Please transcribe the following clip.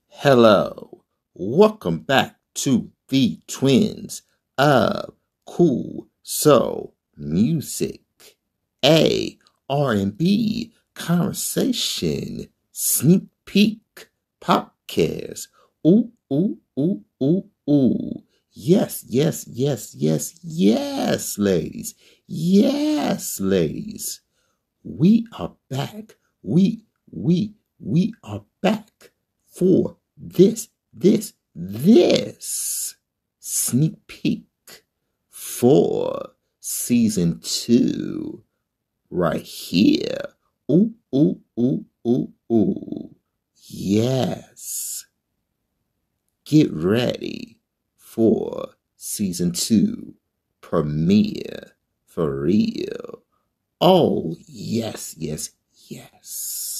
Hello, welcome back to the Twins of Cool Soul Music, a R&B conversation sneak peek podcast. Ooh, ooh, ooh, ooh, ooh. Yes, yes, yes, yes, yes, ladies. Yes, ladies. We are back. We are back for this sneak peek for season 2 right here. Ooh, ooh, ooh, ooh, ooh. Yes. Get ready for season 2 premiere for real. Oh, yes, yes, yes.